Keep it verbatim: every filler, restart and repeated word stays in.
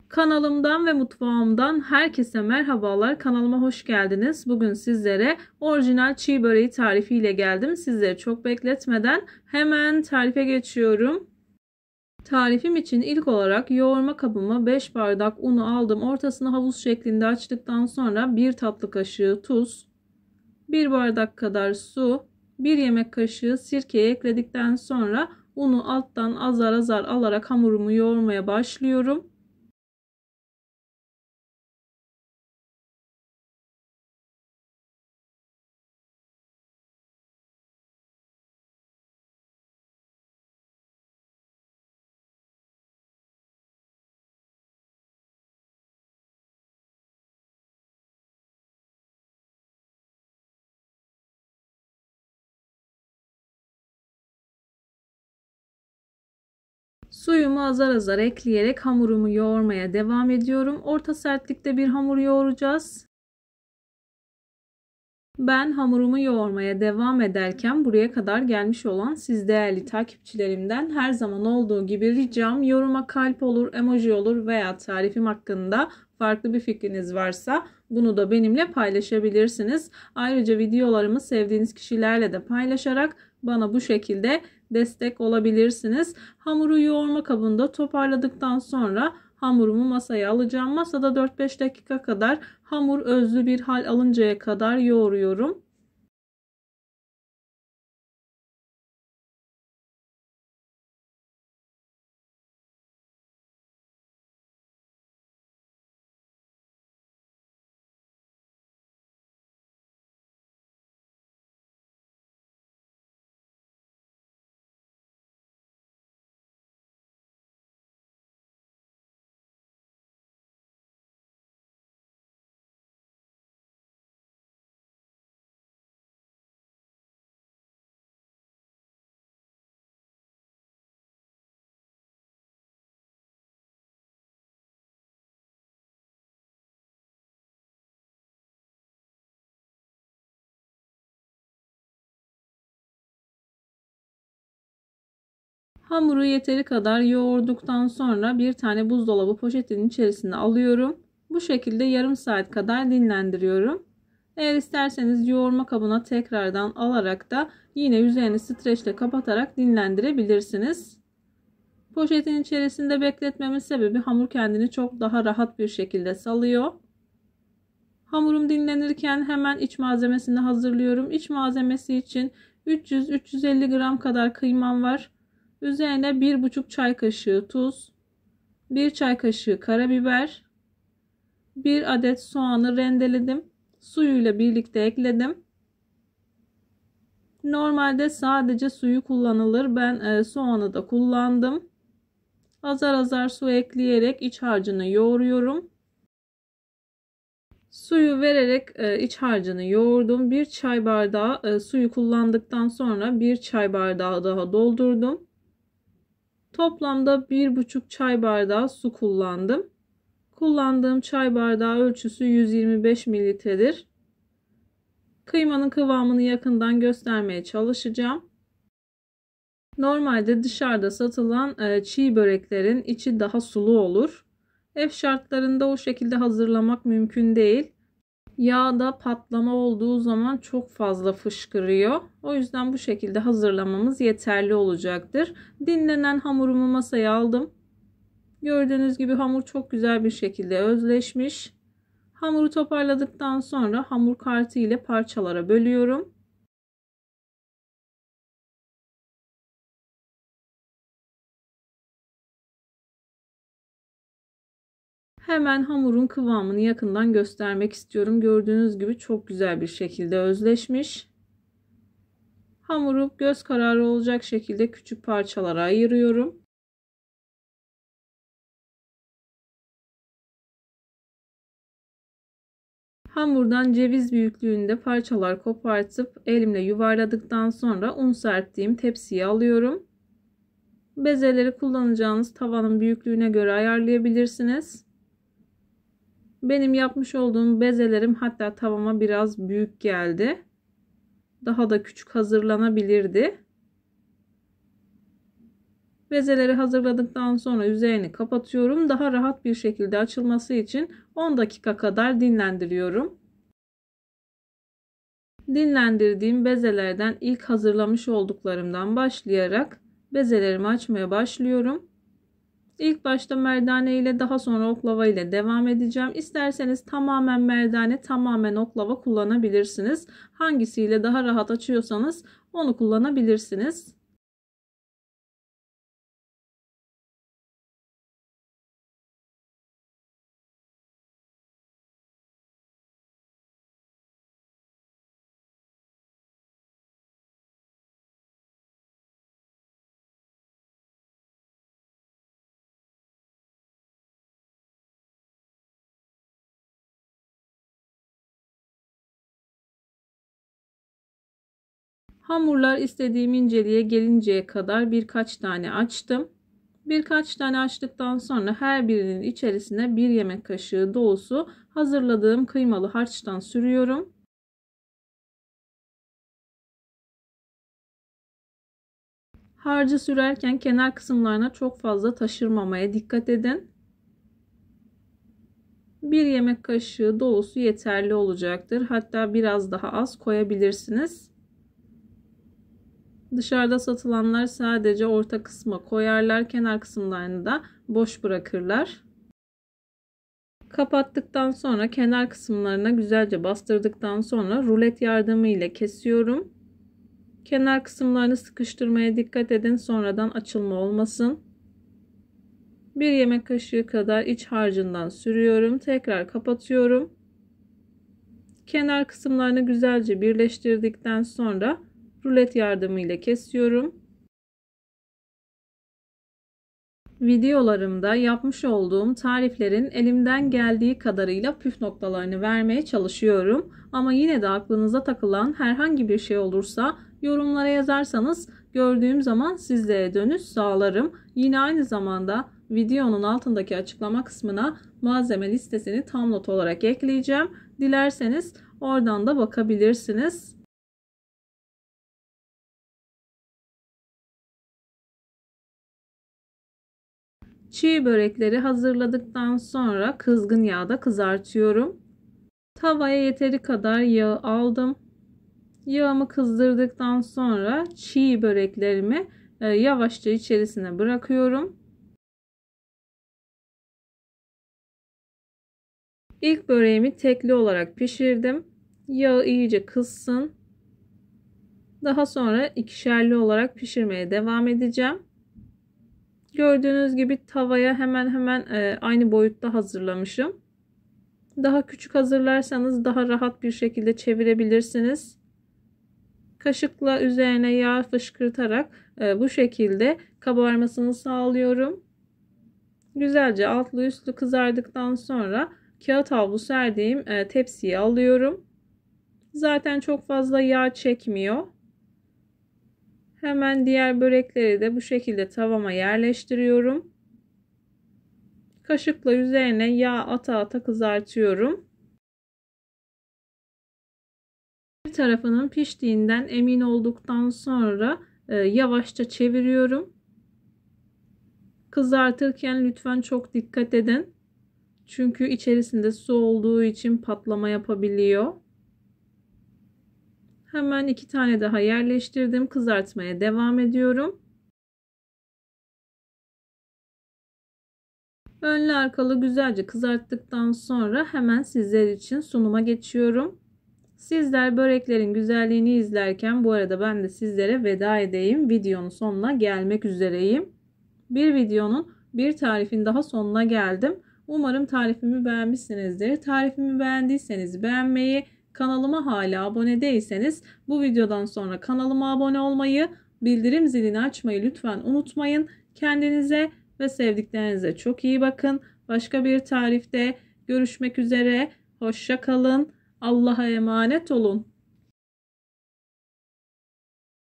Kanalımdan ve mutfağımdan herkese merhabalar. Kanalıma hoş geldiniz. Bugün sizlere orijinal çiğ böreği tarifiyle geldim. Sizleri çok bekletmeden hemen tarife geçiyorum. Tarifim için ilk olarak yoğurma kabıma beş bardak unu aldım. Ortasını havuz şeklinde açtıktan sonra bir tatlı kaşığı tuz, bir bardak kadar su, bir yemek kaşığı sirkeyi ekledikten sonra unu alttan azar azar alarak hamurumu yoğurmaya başlıyorum. Suyumu azar azar ekleyerek hamurumu yoğurmaya devam ediyorum. Orta sertlikte bir hamur yoğuracağız. Ben hamurumu yoğurmaya devam ederken buraya kadar gelmiş olan siz değerli takipçilerimden her zaman olduğu gibi ricam yoruma kalp olur, emoji olur veya tarifim hakkında farklı bir fikriniz varsa bunu da benimle paylaşabilirsiniz. Ayrıca videolarımı sevdiğiniz kişilerle de paylaşarak bana bu şekilde destek olabilirsiniz. Hamuru yoğurma kabında toparladıktan sonra hamurumu masaya alacağım. Masada dört beş dakika kadar hamur özlü bir hal alıncaya kadar yoğuruyorum. Hamuru yeteri kadar yoğurduktan sonra bir tane buzdolabı poşetinin içerisine alıyorum. Bu şekilde yarım saat kadar dinlendiriyorum. Eğer isterseniz yoğurma kabına tekrardan alarak da yine üzerini streçle kapatarak dinlendirebilirsiniz. Poşetin içerisinde bekletmemin sebebi hamur kendini çok daha rahat bir şekilde salıyor. Hamurum dinlenirken hemen iç malzemesini hazırlıyorum. İç malzemesi için üç yüz üç yüz elli gram kadar kıymam var. Üzerine bir buçuk çay kaşığı tuz, bir çay kaşığı karabiber, bir adet soğanı rendeledim. Suyuyla birlikte ekledim. Normalde sadece suyu kullanılır. Ben e, soğanı da kullandım. Azar azar su ekleyerek iç harcını yoğuruyorum. Suyu vererek e, iç harcını yoğurdum. Bir çay bardağı e, suyu kullandıktan sonra bir çay bardağı daha doldurdum. Toplamda bir buçuk çay bardağı su kullandım. Kullandığım çay bardağı ölçüsü yüz yirmi beş mililitredir. Kıymanın kıvamını yakından göstermeye çalışacağım. Normalde dışarıda satılan e, çiğ böreklerin içi daha sulu olur. Ev şartlarında o şekilde hazırlamak mümkün değil. Yağda patlama olduğu zaman çok fazla fışkırıyor. O yüzden bu şekilde hazırlamamız yeterli olacaktır. Dinlenen hamurumu masaya aldım. Gördüğünüz gibi hamur çok güzel bir şekilde özleşmiş. Hamuru toparladıktan sonra hamur kartı ile parçalara bölüyorum. Hemen hamurun kıvamını yakından göstermek istiyorum. Gördüğünüz gibi çok güzel bir şekilde özleşmiş. Hamuru göz kararı olacak şekilde küçük parçalara ayırıyorum. Hamurdan ceviz büyüklüğünde parçalar kopartıp elimle yuvarladıktan sonra un serptiğim tepsiye alıyorum. Bezeleri kullanacağınız tavanın büyüklüğüne göre ayarlayabilirsiniz. Benim yapmış olduğum bezelerim hatta tavama biraz büyük geldi. Daha da küçük hazırlanabilirdi. Bezeleri hazırladıktan sonra üzerini kapatıyorum. Daha rahat bir şekilde açılması için on dakika kadar dinlendiriyorum. Dinlendirdiğim bezelerden ilk hazırlamış olduklarımdan başlayarak bezelerimi açmaya başlıyorum. İlk başta merdane ile daha sonra oklava ile devam edeceğim. İsterseniz tamamen merdane, tamamen oklava kullanabilirsiniz. Hangisiyle daha rahat açıyorsanız onu kullanabilirsiniz. Hamurlar istediğim inceliğe gelinceye kadar birkaç tane açtım. Birkaç tane açtıktan sonra her birinin içerisine bir yemek kaşığı dolusu hazırladığım kıymalı harçtan sürüyorum. Harcı sürerken kenar kısımlarına çok fazla taşırmamaya dikkat edin. Bir yemek kaşığı dolusu yeterli olacaktır. Hatta biraz daha az koyabilirsiniz. Dışarıda satılanlar sadece orta kısma koyarlar. Kenar kısımlarını da boş bırakırlar. Kapattıktan sonra kenar kısımlarına güzelce bastırdıktan sonra rulet yardımı ile kesiyorum. Kenar kısımlarını sıkıştırmaya dikkat edin. Sonradan açılma olmasın. Bir yemek kaşığı kadar iç harcından sürüyorum. Tekrar kapatıyorum. Kenar kısımlarını güzelce birleştirdikten sonra rulet yardımıyla kesiyorum. Videolarımda yapmış olduğum tariflerin elimden geldiği kadarıyla püf noktalarını vermeye çalışıyorum. Ama yine de aklınıza takılan herhangi bir şey olursa yorumlara yazarsanız gördüğüm zaman sizlere dönüş sağlarım. Yine aynı zamanda videonun altındaki açıklama kısmına malzeme listesini tam not olarak ekleyeceğim. Dilerseniz oradan da bakabilirsiniz. Çiğ börekleri hazırladıktan sonra kızgın yağda kızartıyorum. Tavaya yeteri kadar yağ aldım. Yağımı kızdırdıktan sonra çiğ böreklerimi yavaşça içerisine bırakıyorum. İlk böreğimi tekli olarak pişirdim. Yağı iyice kızsın. Daha sonra ikişerli olarak pişirmeye devam edeceğim. Gördüğünüz gibi tavaya hemen hemen aynı boyutta hazırlamışım. Daha küçük hazırlarsanız daha rahat bir şekilde çevirebilirsiniz. Kaşıkla üzerine yağ fışkırtarak bu şekilde kabarmasını sağlıyorum. Güzelce altlı üstlü kızardıktan sonra kağıt havlu serdiğim tepsiye alıyorum. Zaten çok fazla yağ çekmiyor. Hemen diğer börekleri de bu şekilde tavama yerleştiriyorum. Kaşıkla üzerine yağ ata ata kızartıyorum. Bir tarafının piştiğinden emin olduktan sonra e, yavaşça çeviriyorum. Kızartırken lütfen çok dikkat edin. Çünkü içerisinde su olduğu için patlama yapabiliyor. Hemen iki tane daha yerleştirdim. Kızartmaya devam ediyorum. Önlü arkalı güzelce kızarttıktan sonra hemen sizler için sunuma geçiyorum. Sizler böreklerin güzelliğini izlerken bu arada ben de sizlere veda edeyim. Videonun sonuna gelmek üzereyim. Bir videonun bir tarifin daha sonuna geldim. Umarım tarifimi beğenmişsinizdir. Tarifimi beğendiyseniz beğenmeyi, kanalıma hala abone değilseniz bu videodan sonra kanalıma abone olmayı, bildirim zilini açmayı lütfen unutmayın. Kendinize ve sevdiklerinize çok iyi bakın. Başka bir tarifte görüşmek üzere. Hoşça kalın. Allah'a emanet olun.